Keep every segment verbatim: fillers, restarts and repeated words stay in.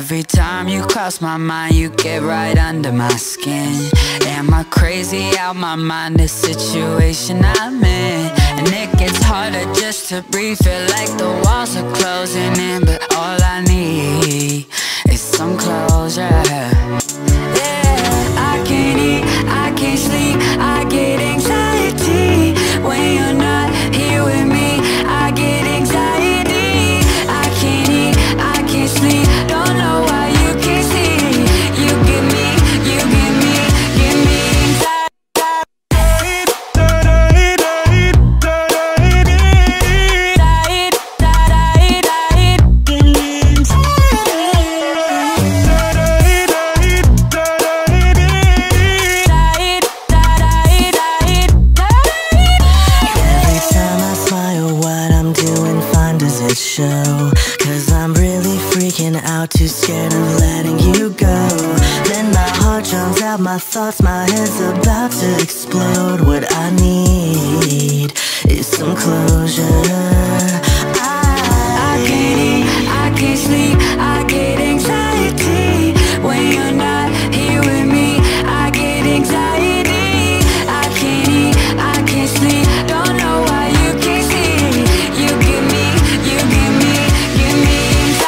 Every time you cross my mind, you get right under my skin. Am I crazy out my mind, the situation I'm in? And it gets harder just to breathe, feel like the walls are closing in. But all I need is some closure. Yeah, I can't eat, I can't sleep, I get anxiety when you're not here with me. I get anxiety, I can't eat, I can't sleep, don't know why you can't see. You give me, you give me, give me show, cause I'm really freaking out, too scared of letting you go. Then my heart drowns out my thoughts, my head's about to explode. What I need is some closure. I, I can't eat, I can't sleep, I get anxiety when you're not here with me. I get anxiety, I can't eat, I can't sleep, don't know why you can't see. You give me, you give me, give me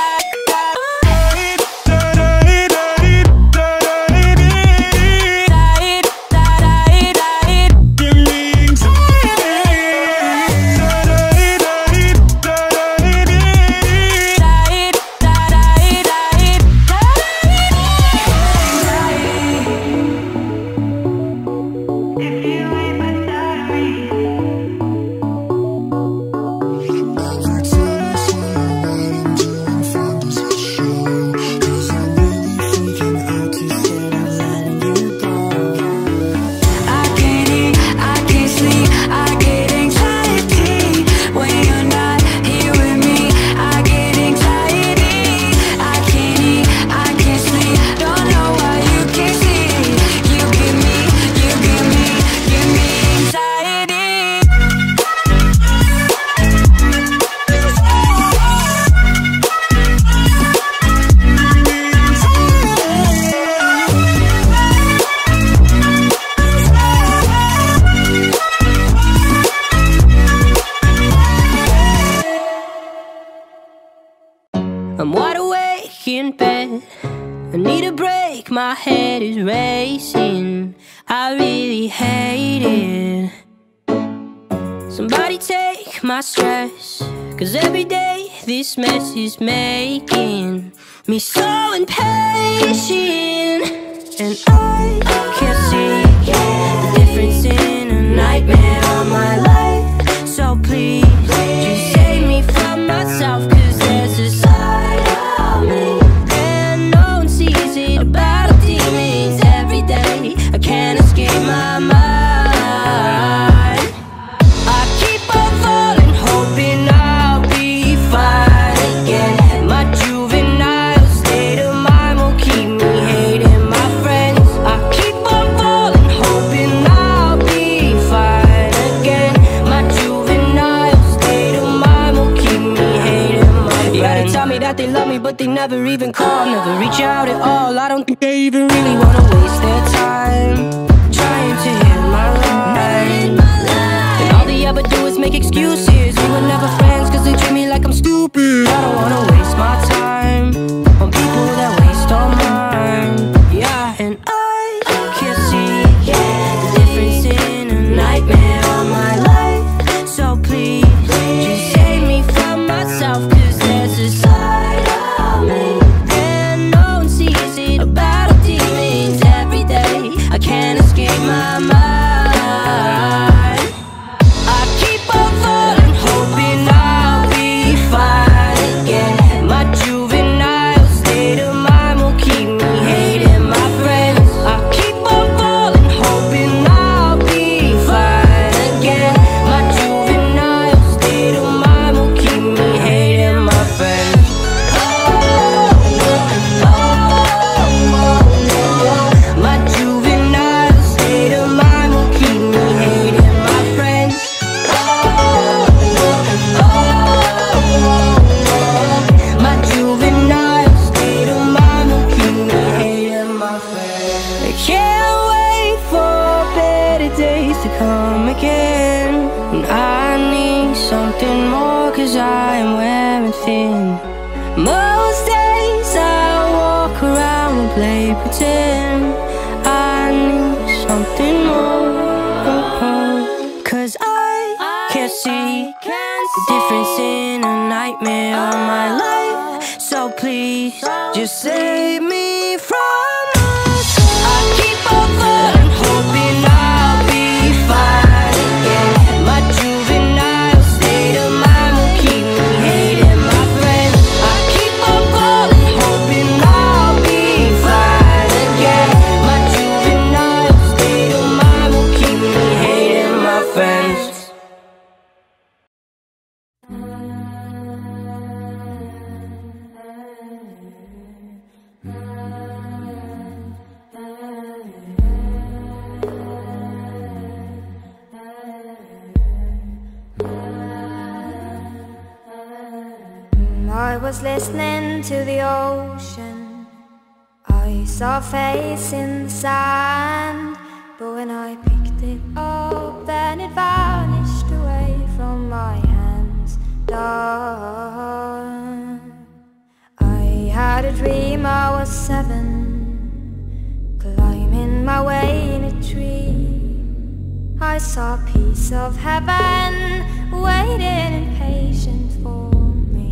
I'm wide awake in bed, I need a break, my head is racing, I really hate it. Somebody take my stress, cause every day this mess is making me so impatient. And I can't see the difference in a nightmare on my life. So please, just save me from myself, cause there's a side of me and no one sees it. About demons every day, I can't escape my mind. I keep on falling, hoping I'll be fine again. My juvenile state of mind will keep me hating my friends. I keep on falling, hoping I'll be fine again. My juvenile state of mind will keep me hating my friends. Yeah, they tell me that they love me, but they never even call, never reach out at all. I don't think they even really wanna waste their time trying to hear my line. And all they ever do is make excuses. We were never friends cause they treat me like I'm stupid. I don't wanna waste my time on people that waste all mine. Yeah, and I can't see the difference in a nightmare on my life. So please, just save me from myself, cause there's a side of me and no one sees it. About demons every day, I can't to come again. And I need something more, cause I am wearing thin. Most days I walk around and play pretend. I need something more, cause I can't see the difference in a nightmare on my life. So please, just save me from myself. I keep on falling, hoping I'll be fine again. My juvenile state of mind will keep me hating my friends. I keep on falling, hoping I'll be fine again. My juvenile state of mind will keep me hating my friends. I was listening to the ocean. I saw a face in the sand, but when I picked it up, then it vanished away from my hands. Done. I had a dream I was seven, climbing my way in a tree. I saw a piece of heaven waiting impatient for me.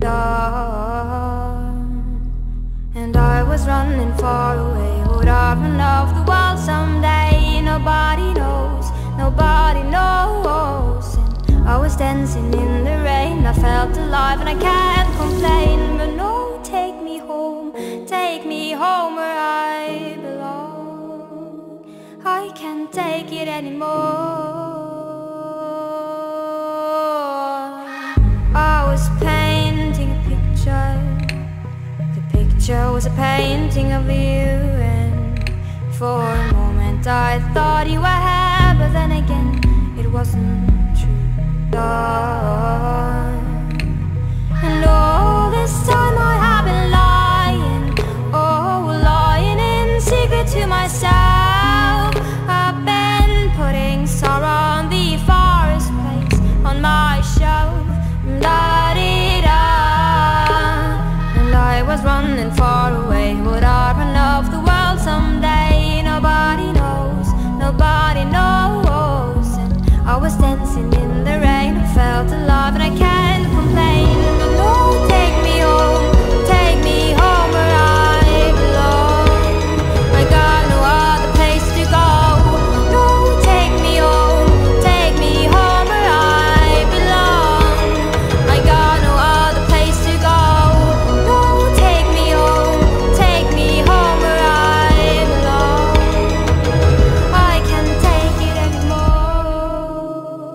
Done. And I was running far away. Would I run off the wall someday? Nobody knows, nobody knows. And I was dancing in the rain. I felt alive and I can't complain. But no, take me home, take me home where I belong. I can't take it anymore. I was painting a picture. The picture was a painting of you, and for a moment I thought you were here, but then again it wasn't true. Love. And all this time I have been lying, oh, lying in secret to myself. I've been putting sorrow on the forest place on my shelf. Da-dee-da. And I was running far away. Would I run off the world someday? Nobody knows, nobody knows. And I was dancing in the rain. I felt alive and I can't complain. But no, take me home, take me home where I belong. I got no other place to go. No, take me home, take me home where I belong. I got no other place to go. No, take me home, take me home where I belong. I can't take it anymore.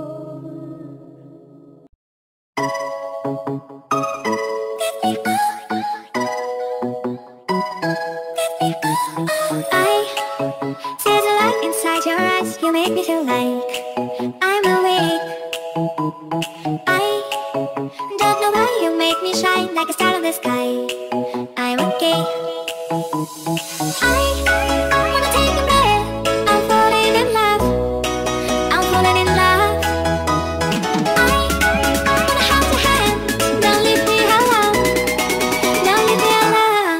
I see the light inside your eyes. You make me feel like I'm awake. I don't know why you make me shine like a star in the sky. I'm okay. I wanna take a breath. I'm falling in love. I'm falling in love. I wanna hold your hand. Don't leave me alone. Don't leave me alone.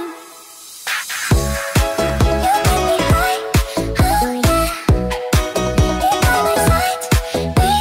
You make me high, oh yeah. Be by my side, be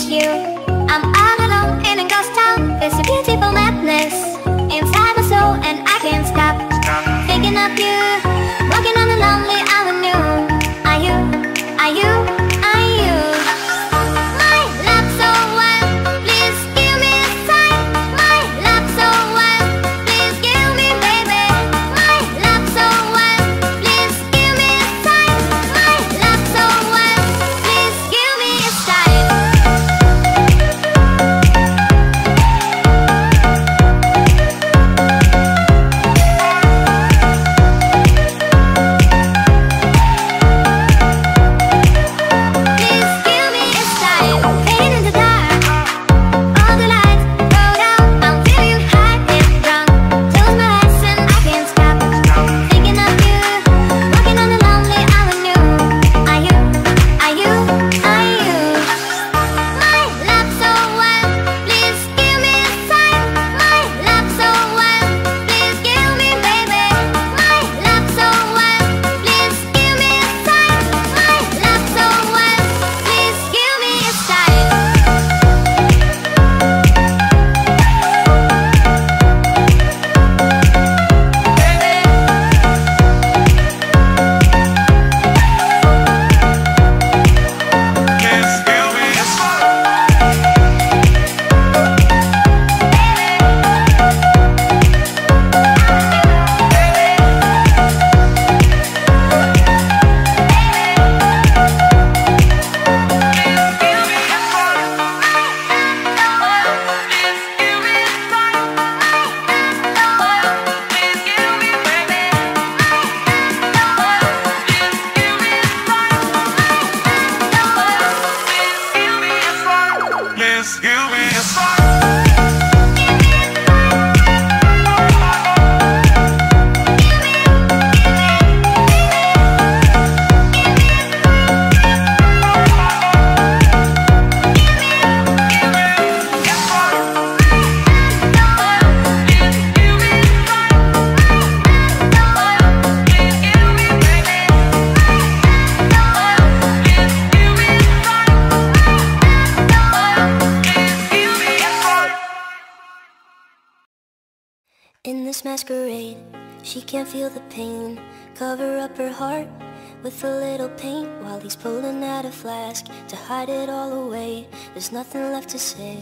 you. I'm all alone in a ghost town. There's a beautiful madness inside my soul, and I can't stop thinking of you. Walking on a lonely avenue. Are you, are you, are you my love so wild? Please give me a sign. My love so wild. Please give me, baby. My love so wild. Please give me a sign. My love so wild. Please give me a sign. In this masquerade, she can't feel the pain. Cover up her heart with a little paint while he's pulling out a flask to hide it all away. There's nothing left to say.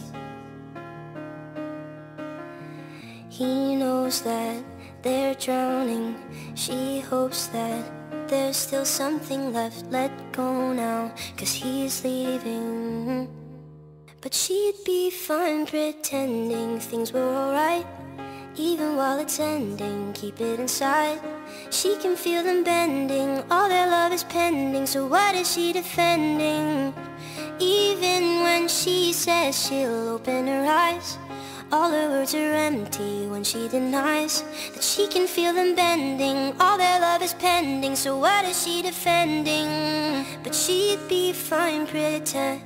He knows that they're drowning. She hopes that there's still something left. Let go now, 'cause he's leaving. But she'd be fine pretending things were alright. Even while it's ending, keep it inside. She can feel them bending, all their love is pending. So what is she defending? Even when she says she'll open her eyes, all her words are empty when she denies that she can feel them bending, all their love is pending. So what is she defending? But she'd be fine pretend.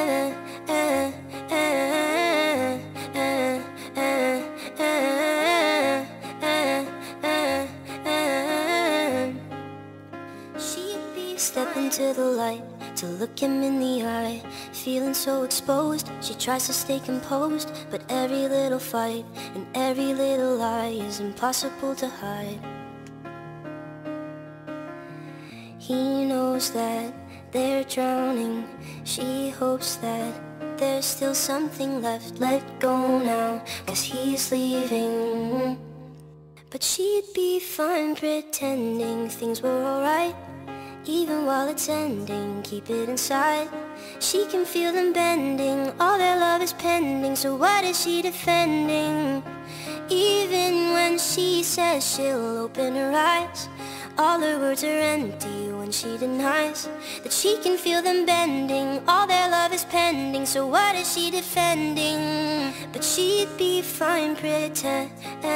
Step into the light to look him in the eye. Feeling so exposed, she tries to stay composed, but every little fight and every little lie is impossible to hide. He knows that they're drowning. She hopes that there's still something left. Let go now, 'cause he's leaving. But she'd be fine pretending things were alright. Even while it's ending, keep it inside. She can feel them bending, all their love is pending. So what is she defending? Even when she says she'll open her eyes, all her words are empty when she denies that she can feel them bending, all their love is pending. So what is she defending? But she'd be fine pretend.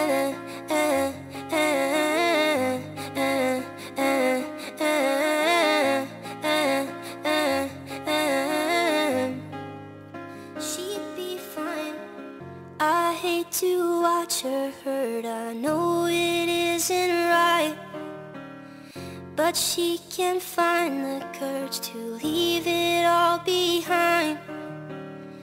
I hate to watch her hurt, I know it isn't right, but she can't find the courage to leave it all behind.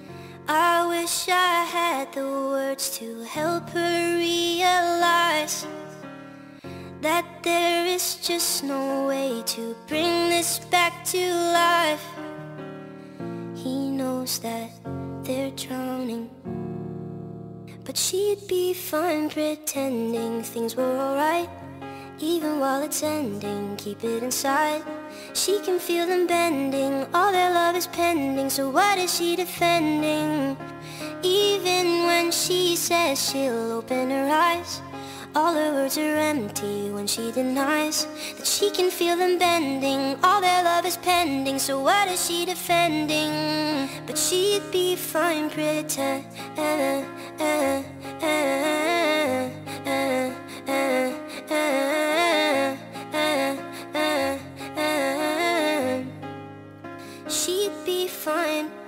I wish I had the words to help her realize that there is just no way to bring this back to life. He knows that they're drowning, but she'd be fine pretending things were alright. Even while it's ending, keep it inside. She can feel them bending, all their love is pending. So what is she defending? Even when she says she'll open her eyes, all her words are empty when she denies that she can feel them bending, all their love is pending. So what is she defending? But she'd be fine pretending. She'd be fine